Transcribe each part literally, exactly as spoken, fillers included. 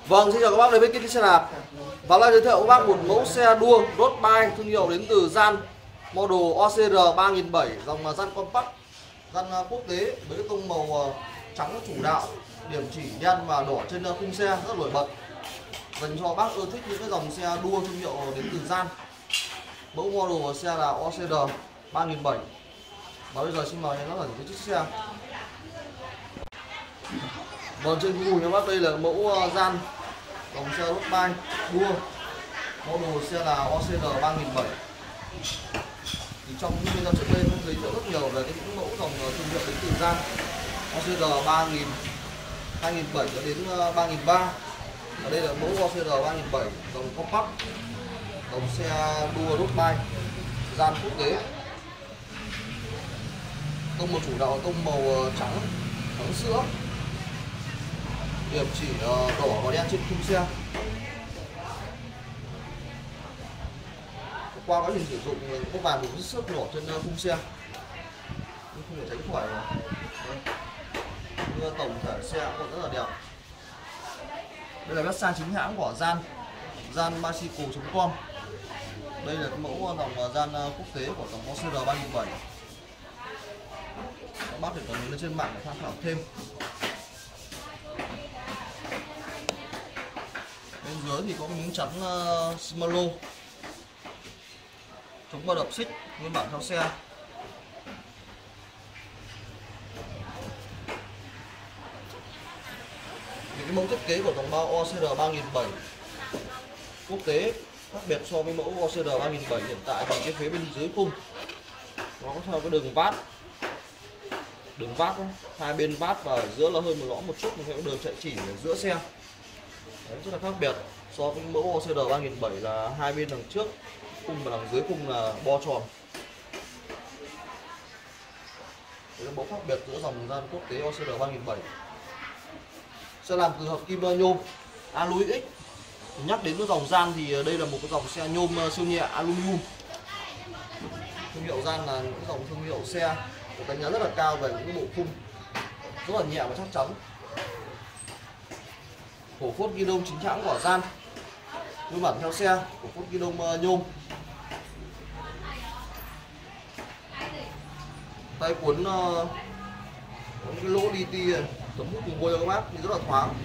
Vâng, xin chào các bác đến với kênh xe đạp. Và lại giới thiệu các bác một mẫu xe đua road bike thương hiệu đến từ Gian, model O C R ba nghìn bảy trăm, dòng Gian compact, Gian quốc tế với cái tông màu trắng chủ đạo, điểm chỉ đen và đỏ trên khung xe rất nổi bật, dành cho bác ưa thích những cái dòng xe đua thương hiệu đến từ Gian. Mẫu model của xe là O C R ba nghìn bảy trăm. Và bây giờ xin mời nó là những chiếc xe. Vâng, trên cùng các bác, đây là mẫu Gian dòng xe road bike đua, model xe là O C R ba nghìn bảy trăm. Thì trong những video trước đây nó giới thiệu rất nhiều về cái những mẫu dòng thương hiệu đến từ Gian, O C R ba nghìn, hai nghìn bảy trăm đến ba nghìn ba trăm. Ở đây là mẫu O C R ba nghìn bảy trăm dòng compact, dòng xe đua road bike Gian quốc tế. Tông màu chủ đạo tông màu trắng trắng sữa, điểm chỉ đỏ và đen trên khung xe. Qua quá trình sử dụng có vài một vết xước nổi trên khung xe nhưng không thể tránh khỏi rồi. Tổng thể xe cũng rất là đẹp. Đây là website chính hãng của Gian, gian bicycle chấm com. Đây là cái mẫu dòng Gian quốc tế của dòng O C R ba nghìn bảy trăm. Các bác thể có lên trên mạng để tham khảo thêm. Bên dưới thì có miếng chắn uh, Shimano chống va đập xích nguyên bản theo xe. Những cái mẫu thiết kế của dòng bao O C R ba nghìn bảy trăm quốc tế khác biệt so với mẫu O C R ba nghìn bảy trăm hiện tại thì cái phía bên dưới khung nó có theo cái đường vát, đường vát đó. Hai bên vát và ở giữa là hơi một lõm một chút, một cái đường chạy chỉ ở giữa xe. Đấy, rất là khác biệt so với mẫu O C R ba nghìn bảy trăm là hai bên đằng trước khung và đằng dưới khung là bo tròn. Đây là mẫu khác biệt giữa dòng Gian quốc tế O C R ba nghìn bảy trăm. Sẽ làm từ hợp kim nhôm Alloy X. Nhắc đến cái dòng Gian thì đây là một cái dòng xe nhôm siêu nhẹ aluminum. Thương hiệu Gian là những dòng thương hiệu xe được đánh giá rất là cao về những cái bộ khung rất là nhẹ và chắc chắn. Cổ phốt ghi đông chính hãng của Gian, nguyên bản theo xe, cổ phốt ghi đông nhôm. Tay cuốn uh, có những cái lỗ li ti tấm hút cùng vôi cho các bác thì rất là thoáng.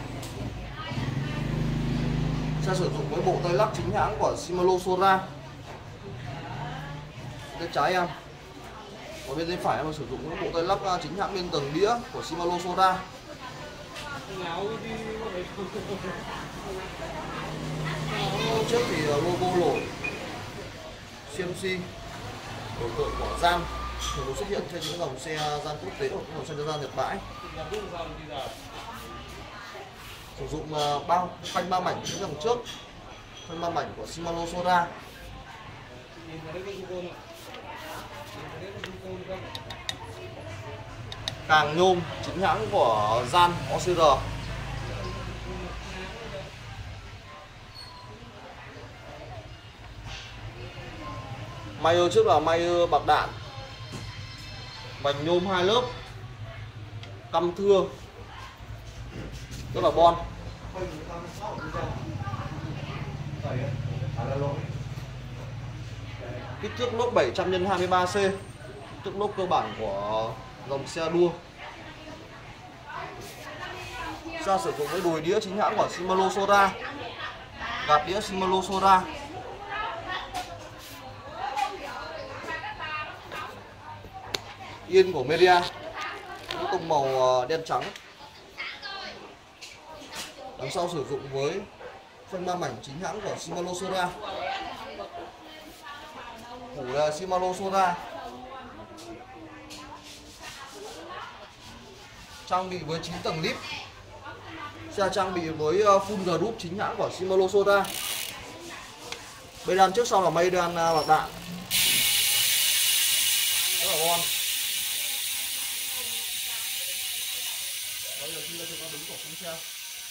Xe sử dụng với bộ tay lắc chính hãng của Shimano Sora. Bên trái em, còn bên tay phải em sử dụng bộ tay lắc chính hãng bên tầng đĩa của Shimano Sora. Trước thì logo nổi C M C biểu tượng của Gian thường xuất hiện trên những dòng xe Gian quốc tế hoặc dòng xe Gian Nhật bãi. Sử dụng bao phanh ba mảnh phía đằng trước, phanh ba mảnh của Shimano Sora. Càng nhôm chính hãng của Gian O C R. Mayer trước là Mayer bạc đạn, vành nhôm hai lớp, căm thưa rất là bon. Kích thước lốp bảy trăm nhân hai mươi ba C, kích thước lốp cơ bản của dòng xe đua. Xe sử dụng với đùi đĩa chính hãng của Shimano Sora, gạt đĩa Shimano Sora. Yên của Media, tông màu đen trắng. Đằng sau sử dụng với phanh ba mảnh chính hãng của Shimano Sora, phủ là Shimano Sora. Trang bị với chín tầng lip. Xe trang bị với full group chính hãng của Shimano Sora. Bên đằng trước sau là mây đan bạc đạn, rất là ngon. Đây là khi chúng ta đứng của khung xe.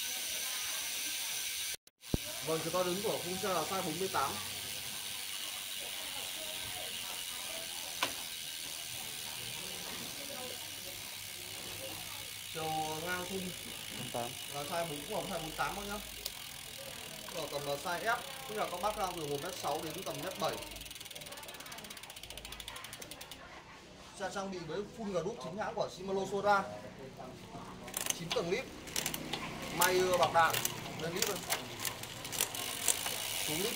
Vâng, chúng ta đứng của khung xe là size bốn mươi tám. Chiều ngang thun tám. là size bốn không hai bốn tám nhá. Ở tầm là size F, tức là các bác đang từ một mét sáu đến tầm mét bảy. Xe trang bị với full group chính hãng của Shimano Sora, chín tầng lip, may bạc đạn lên lip, xuống lip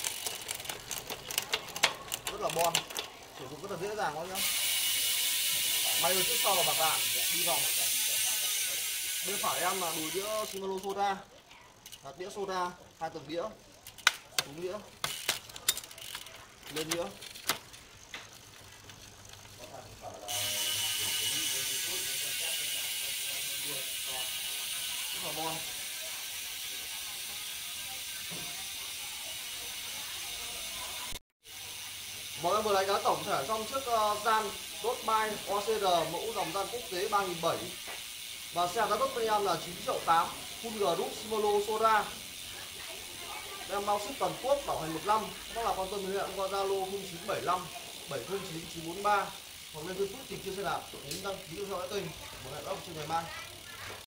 rất là bon, sử dụng rất là dễ dàng các nhá. May trước sau là bạc đạn đi vòng. Bên phải em là đùi đĩa Shimano Sora, là đĩa Sora hai tầng đĩa, xuống đĩa, lên đĩa. Rất là bon. Mọi người vừa đánh giá tổng thể xong chiếc uh, gian Road Bike o xê rờ mẫu dòng gian quốc tế ba nghìn bảy trăm. Và xe giá gốc bên em là chín triệu tám, full group Shimano Sora. Em bao ship toàn quốc, bảo hành một năm. Đó là quan tâm liên hệ qua Zalo không chín bảy năm bảy không chín chín bốn ba hoặc lên Facebook tìm chia xe đạp, nhấn đăng ký theo dõi kênh. Một hẹn gặp trên ngày mai.